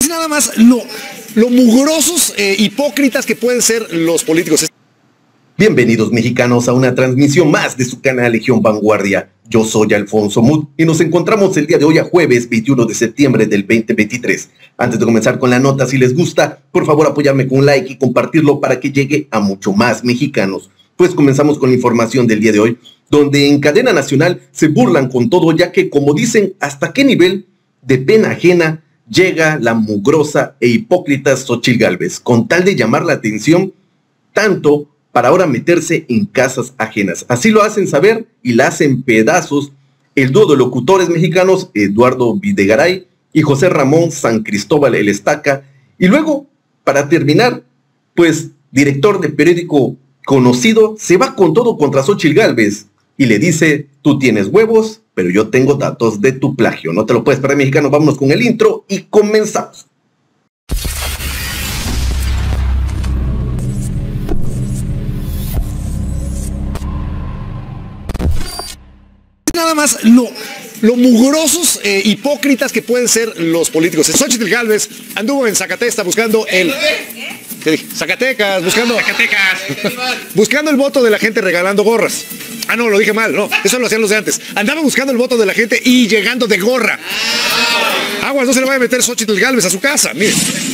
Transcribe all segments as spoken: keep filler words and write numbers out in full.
Nada más lo, lo mugrosos, eh, hipócritas que pueden ser los políticos. Bienvenidos mexicanos a una transmisión más de su canal Legión Vanguardia. Yo soy Alfonso Muth y nos encontramos el día de hoy a jueves veintiuno de septiembre del veinte veintitrés. Antes de comenzar con la nota, si les gusta, por favor apoyarme con un like y compartirlo para que llegue a mucho más mexicanos. Pues comenzamos con la información del día de hoy, donde en cadena nacional se burlan con todo, ya que, como dicen, hasta qué nivel de pena ajena llega la mugrosa e hipócrita Xóchitl Gálvez, con tal de llamar la atención, tanto para ahora meterse en casas ajenas. Así lo hacen saber y la hacen pedazos el dúo de locutores mexicanos Eduardo Videgaray y José Ramón San Cristóbal el Estaca. Y luego, para terminar, pues, director de periódico conocido se va con todo contra Xóchitl Gálvez y le dice: tú tienes huevos, pero yo tengo datos de tu plagio. No te lo puedes perder, mexicano. Vámonos con el intro y comenzamos. Nada más lo, lo mugrosos, eh, hipócritas que pueden ser los políticos. Xóchitl Gálvez anduvo en Zacatecas buscando el... ¿Qué dije? Zacatecas, buscando... Zacatecas. Buscando el voto de la gente regalando gorras. Ah, no, lo dije mal, no. Eso lo hacían los de antes. Andaba buscando el voto de la gente y llegando de gorra. Aguas, no se le vaya a meter Xóchitl Gálvez a su casa, miren.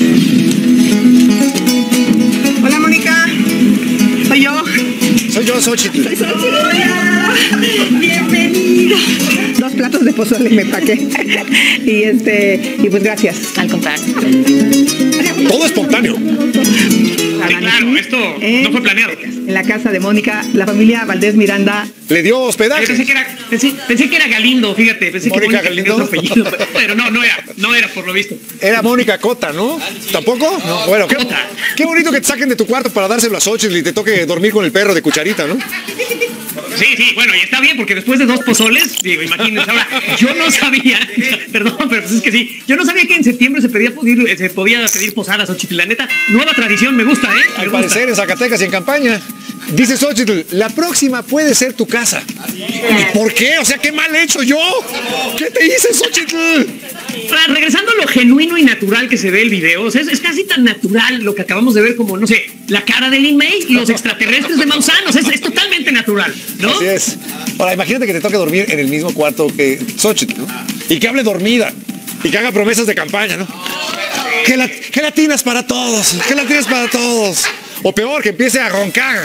Hola, Mónica. Soy yo. Soy yo, Xóchitl. Soy Xóchitl. Hola. Bienvenido. Dos platos de pozole me paqué. Y este, y pues gracias. Al contrario. Todo espontáneo. Sí, claro, esto en, no fue planeado. En la casa de Mónica, la familia Valdés Miranda. Le dio hospedaje. Pensé que era, pensé, pensé que era Galindo, fíjate. Pensé Mónica que Mónica Galindo. tenía otro apellido, pero no, no era, no era por lo visto. Era Mónica Cota, ¿no? ¿Tampoco? No. Bueno, qué, Cota. qué bonito que te saquen de tu cuarto para dárselo a Xóchitl y te toque dormir con el perro de cucharita, ¿no? Sí, sí, bueno, y está bien, porque después de dos pozoles, digo, imagínense, ahora, yo no sabía, perdón, pero pues es que sí, yo no sabía que en septiembre se podía pedir, se podía pedir posadas, Xóchitl, la neta, nueva tradición, me gusta, ¿eh? Me Al gusta. parecer en Zacatecas y en campaña. Dice Xóchitl, la próxima puede ser tu casa. ¿Y por qué? O sea, qué mal hecho yo. ¿Qué te hice, Xóchitl? Ahora, regresando a lo genuino y natural que se ve el video, o sea, es, es casi tan natural lo que acabamos de ver como, no sé, la cara de Lin May y los extraterrestres de Maussan, o sea, es, es totalmente natural, ¿no? Así es. Ahora, imagínate que te toque dormir en el mismo cuarto que Xóchitl, ¿no? Y que hable dormida. Y que haga promesas de campaña, ¿no? Que la, gelatinas para todos. Gelatinas para todos. O peor, que empiece a roncar.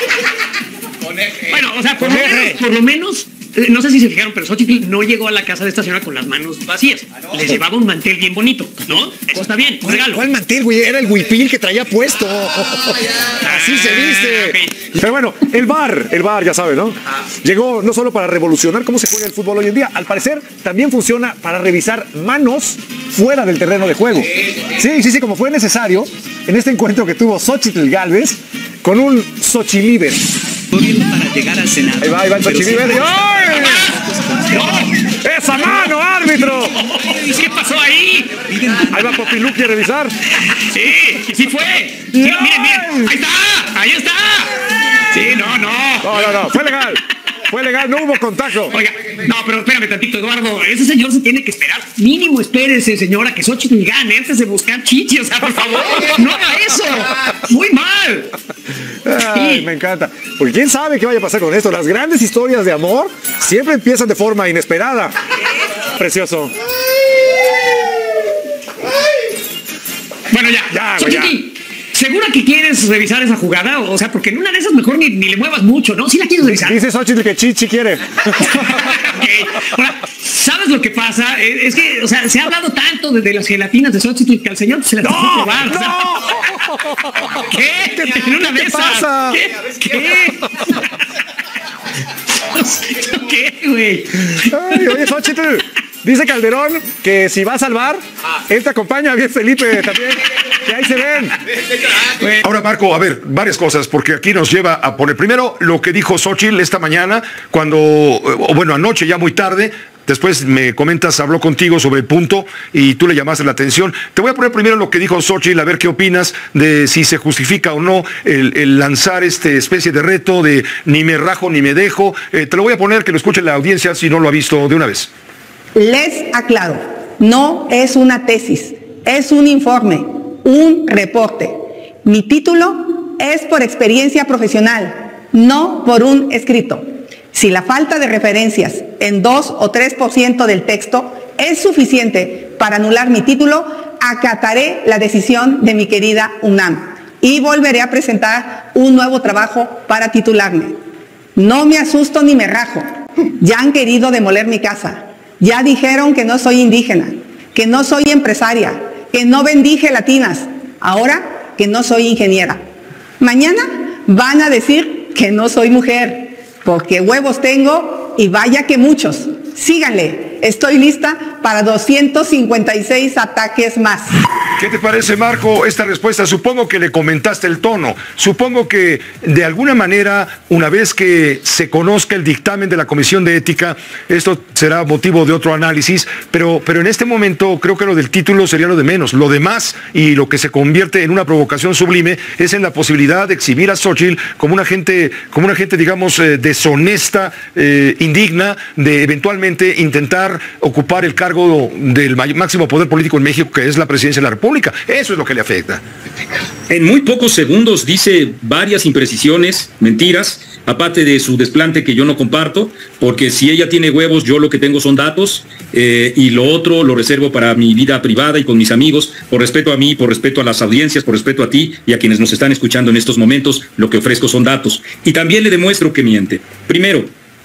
Bueno, o sea, por, Con lo R. menos, por lo menos, eh, no sé si se fijaron, pero Xóchitl no llegó a la casa de esta señora con las manos vacías. Les llevaba un mantel bien bonito, ¿no? Eso está bien, un ¿Cuál, regalo. ¿Cuál mantel, güey? Era el huipil que traía puesto. Así se viste. okay. Pero bueno, el V A R, el V A R ya sabe, ¿no? Llegó no solo para revolucionar cómo se juega el fútbol hoy en día, al parecer también funciona para revisar manos fuera del terreno de juego. Sí, sí, sí, como fue necesario en este encuentro que tuvo Xóchitl Gálvez con un Xochiliber. Para llegar al Senado. Ahí va, ahí va el Xochiliber. ¡Ay! ¡No! ¡Esa mano, árbitro! ¿Qué pasó ahí? Ahí va Popiluki a revisar. Sí, sí fue. Sí, miren, miren. Ahí está, ahí está. Sí, no, no. No, no, no, fue legal. Fue legal, no hubo contagio. Oiga, no, pero espérame tantito, Eduardo. Ese señor se tiene que esperar. Mínimo espérese, señora, que Xóchitl gane antes de buscar chichi. O sea, por favor, no haga eso. Muy mal. Ay, Sí. me encanta. Porque quién sabe qué vaya a pasar con esto. Las grandes historias de amor siempre empiezan de forma inesperada. Precioso. Bueno, ya. Ya, güey, Xóchitl, ¿segura que quieres revisar esa jugada? O sea, porque en una de esas mejor ni, ni le muevas mucho, ¿no? ¿Sí la quieres revisar? Dice Xóchitl que Chichi quiere. Okay. Ahora, ¿sabes lo que pasa? Es, es que, o sea, se ha hablado tanto de, de las gelatinas de Xóchitl que al señor se las ¡No! dejó probar. O sea, ¡No! ¿qué? ¿Qué, En una ¿qué de te esas. pasa? ¿Qué? ¿Qué? ¿Qué, güey? Ay, oye, Xóchitl. Dice Calderón que si va a salvar, él te acompaña, bien Felipe también. Que ahí se ven. Ahora, Marco, a ver, varias cosas, porque aquí nos lleva a poner primero lo que dijo Xóchitl esta mañana, cuando, o bueno, anoche ya muy tarde. Después me comentas, habló contigo sobre el punto y tú le llamaste la atención. Te voy a poner primero lo que dijo Xóchitl, a ver qué opinas de si se justifica o no el, el lanzar este especie de reto de ni me rajo ni me dejo. Eh, te lo voy a poner, que lo escuche la audiencia si no lo ha visto de una vez. Les aclaro, no es una tesis, es un informe, un reporte. Mi título es por experiencia profesional, no por un escrito. Si la falta de referencias en dos o tres por ciento del texto es suficiente para anular mi título, acataré la decisión de mi querida UNAM y volveré a presentar un nuevo trabajo para titularme. No me asusto ni me rajo. Ya han querido demoler mi casa. Ya dijeron que no soy indígena, que no soy empresaria, que no vendí gelatinas. Ahora que no soy ingeniera. Mañana van a decir que no soy mujer, porque huevos tengo y vaya que muchos. Síganle, estoy lista para doscientos cincuenta y seis ataques más. ¿Qué te parece, Marco, esta respuesta? Supongo que le comentaste el tono. Supongo que, de alguna manera, una vez que se conozca el dictamen de la Comisión de Ética, esto será motivo de otro análisis, pero, pero en este momento creo que lo del título sería lo de menos. Lo demás, y lo que se convierte en una provocación sublime, es en la posibilidad de exhibir a Xóchitl como una gente, como una gente digamos, eh, deshonesta, eh, indigna, de eventualmente intentar ocupar el cargo del máximo poder político en México, que es la presidencia de la República. Eso es lo que le afecta. En muy pocos segundos dice varias imprecisiones, mentiras, aparte de su desplante que yo no comparto, porque si ella tiene huevos, yo lo que tengo son datos, eh, y lo otro lo reservo para mi vida privada y con mis amigos, por respeto a mí, por respeto a las audiencias, por respeto a ti y a quienes nos están escuchando en estos momentos, lo que ofrezco son datos. Y también le demuestro que miente. Primero,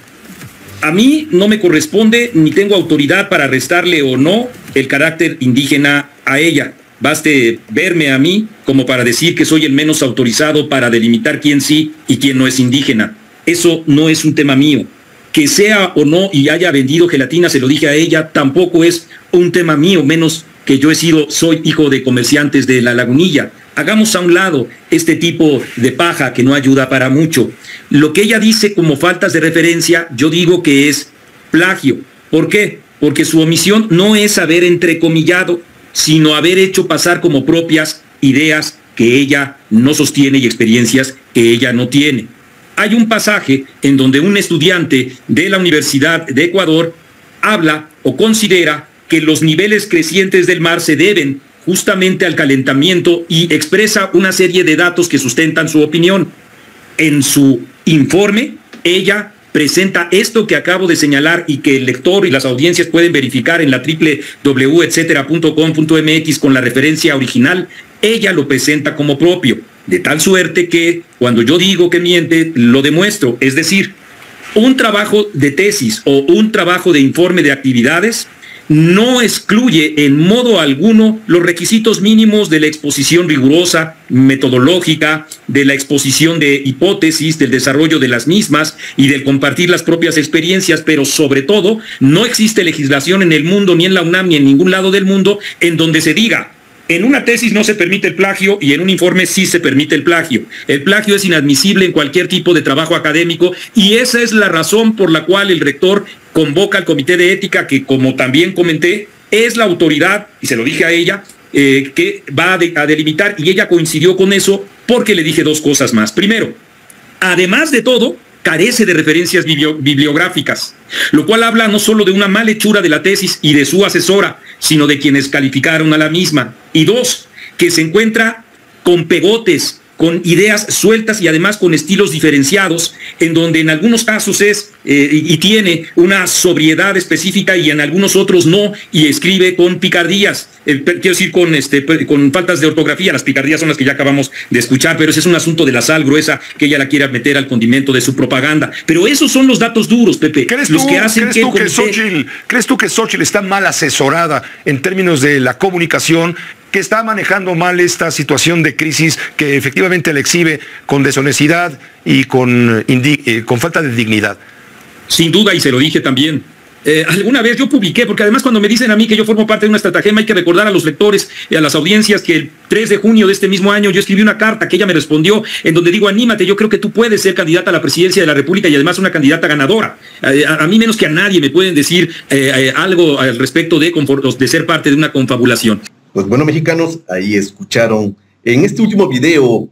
a mí no me corresponde ni tengo autoridad para restarle o no el carácter indígena a ella. Baste verme a mí como para decir que soy el menos autorizado para delimitar quién sí y quién no es indígena. Eso no es un tema mío. Que sea o no y haya vendido gelatina, se lo dije a ella, tampoco es un tema mío, menos que yo he sido, soy hijo de comerciantes de La Lagunilla. Hagamos a un lado este tipo de paja que no ayuda para mucho. Lo que ella dice como faltas de referencia, yo digo que es plagio. ¿Por qué? Porque su omisión no es haber entrecomillado, sino haber hecho pasar como propias ideas que ella no sostiene y experiencias que ella no tiene. Hay un pasaje en donde un estudiante de la Universidad de Ecuador habla o considera que los niveles crecientes del mar se deben justamente al calentamiento y expresa una serie de datos que sustentan su opinión. En su informe, ella presenta esto que acabo de señalar y que el lector y las audiencias pueden verificar en la doble u doble u doble u punto etcétera punto com punto m x con la referencia original. Ella lo presenta como propio, de tal suerte que cuando yo digo que miente, lo demuestro. Es decir, un trabajo de tesis o un trabajo de informe de actividades no excluye en modo alguno los requisitos mínimos de la exposición rigurosa, metodológica, de la exposición de hipótesis, del desarrollo de las mismas y del compartir las propias experiencias, pero sobre todo no existe legislación en el mundo, ni en la UNAM, ni en ningún lado del mundo, en donde se diga, en una tesis no se permite el plagio y en un informe sí se permite el plagio. El plagio es inadmisible en cualquier tipo de trabajo académico y esa es la razón por la cual el rector convoca al Comité de Ética, que como también comenté, es la autoridad, y se lo dije a ella, eh, que va a, de, a delimitar, y ella coincidió con eso porque le dije dos cosas más. Primero, además de todo, carece de referencias biblio, bibliográficas, lo cual habla no solo de una mala hechura de la tesis y de su asesora, sino de quienes calificaron a la misma. Y dos, que se encuentra con pegotes, con ideas sueltas y además con estilos diferenciados, en donde en algunos casos es eh, y, y tiene una sobriedad específica y en algunos otros no, y escribe con picardías, eh, quiero decir con, este, con faltas de ortografía. Las picardías son las que ya acabamos de escuchar, pero ese es un asunto de la sal gruesa que ella la quiere meter al condimento de su propaganda. Pero esos son los datos duros, Pepe, ¿Crees los tú, que hacen ¿crees que, tú que comité... Xóchitl, ¿crees tú que Xóchitl está mal asesorada en términos de la comunicación, que está manejando mal esta situación de crisis que efectivamente la exhibe con deshonestidad y con, eh, con falta de dignidad? Sin duda, y se lo dije también. Eh, alguna vez yo publiqué, porque además cuando me dicen a mí que yo formo parte de una estratagema, hay que recordar a los lectores y a las audiencias que el tres de junio de este mismo año yo escribí una carta que ella me respondió, en donde digo, anímate, yo creo que tú puedes ser candidata a la presidencia de la República y además una candidata ganadora. Eh, a, a mí menos que a nadie me pueden decir eh, eh, algo al respecto de, de ser parte de una confabulación. Pues bueno, mexicanos, ahí escucharon en este último video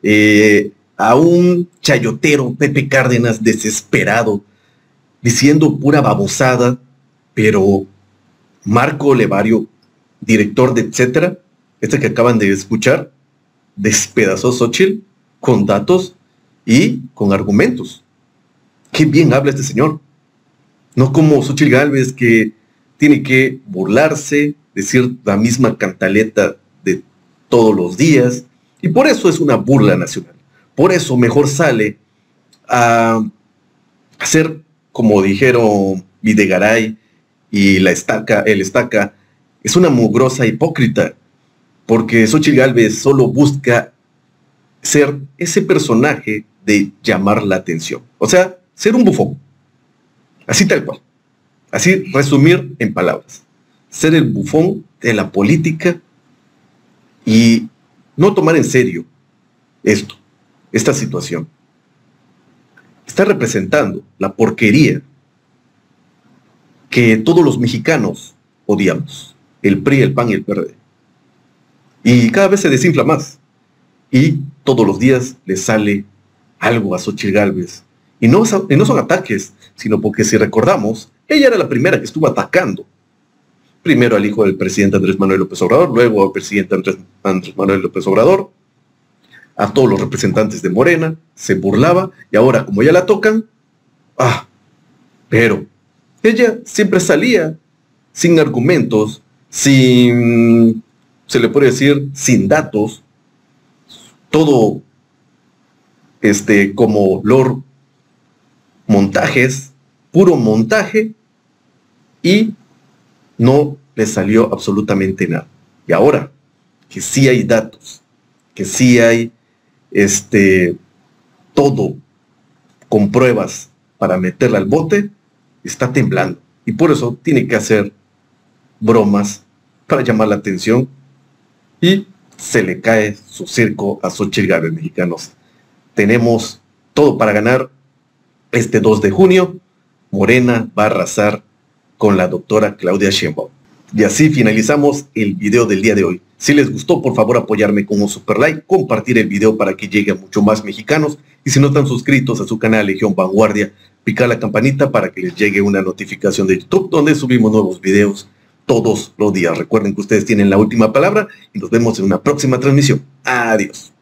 eh, a un chayotero, Pepe Cárdenas, desesperado, diciendo pura babosada, pero Marco Olevario director de etcétera, este que acaban de escuchar, despedazó Xochitl con datos y con argumentos. Qué bien habla este señor. No como Xochitl Gálvez, que tiene que burlarse, decir la misma cantaleta de todos los días, y por eso es una burla nacional. Por eso mejor sale a hacer, como dijeron Videgaray y la estaca, el estaca, es una mugrosa hipócrita, porque Xochitl Gálvez solo busca ser ese personaje de llamar la atención. O sea, ser un bufón. Así tal cual. Así resumir en palabras. Ser el bufón de la política y no tomar en serio esto, esta situación. Está representando la porquería que todos los mexicanos odiamos. El P R I, el P A N y el P R D. Y cada vez se desinfla más. Y todos los días le sale algo a Xochitl Gálvez. Y no, y no son ataques, sino porque si recordamos, ella era la primera que estuvo atacando. Primero al hijo del presidente Andrés Manuel López Obrador, luego al presidente Andrés, Andrés Manuel López Obrador, a todos los representantes de Morena, se burlaba, y ahora como ya la tocan, ah, pero ella siempre salía sin argumentos, sin, se le puede decir, sin datos, todo este, como Lord montajes, puro montaje, y no le salió absolutamente nada. Y ahora, que sí hay datos, que sí hay este, todo con pruebas para meterla al bote, está temblando. Y por eso tiene que hacer bromas para llamar la atención, y se le cae su circo a Xochitl Gálvez, mexicanos. Tenemos todo para ganar. Este dos de junio, Morena va a arrasar con la doctora Claudia Sheinbaum. Y así finalizamos el video del día de hoy. Si les gustó, por favor apoyarme con un super like, compartir el video para que llegue a mucho más mexicanos, y si no están suscritos a su canal Legión Vanguardia, picar la campanita para que les llegue una notificación de YouTube donde subimos nuevos videos todos los días. Recuerden que ustedes tienen la última palabra y nos vemos en una próxima transmisión. Adiós.